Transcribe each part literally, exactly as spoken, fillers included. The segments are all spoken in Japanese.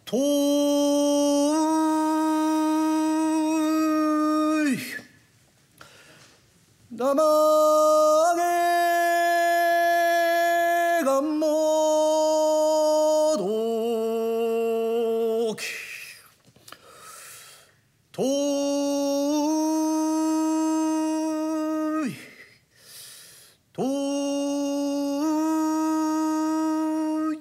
といだまげがもどきといとい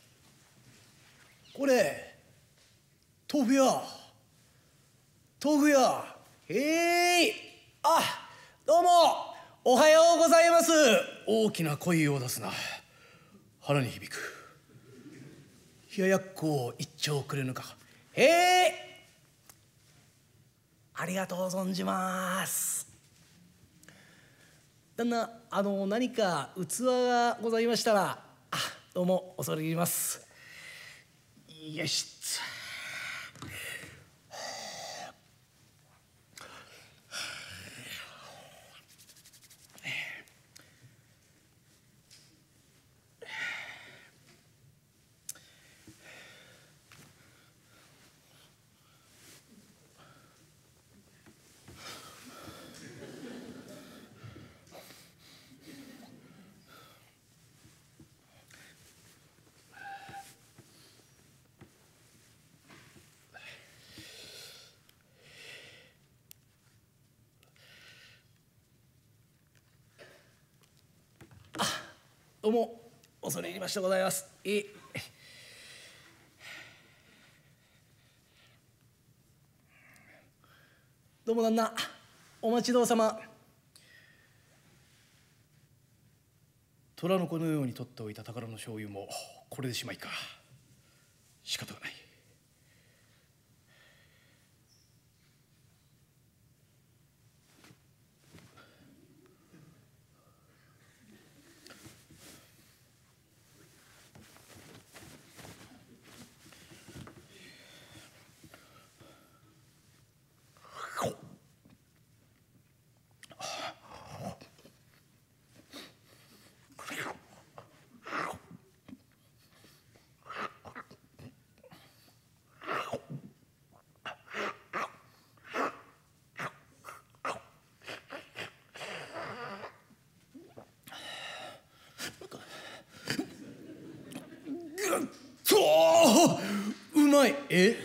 これ豆腐屋豆腐屋へいあどうもおはようございます。大きな声を出すな腹に響く冷ややっこを一丁くれぬか。へいありがとう存じます。旦那あの何か器がございましたらあどうも恐れ入ります。よしっつどうも恐れ入りましてございます。えどうも旦那お待ちどうさま。虎の子のように取っておいた宝の醤油もこれでしまいか。仕方がない。そううまい。え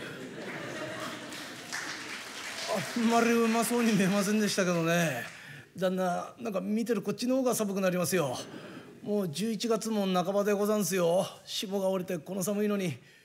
あんまりうまそうに見えませんでしたけどね。旦那なんか見てるこっちの方が寒くなりますよ。もうじゅういちがつも半ばでござんすよ。霜が降りてこの寒いのに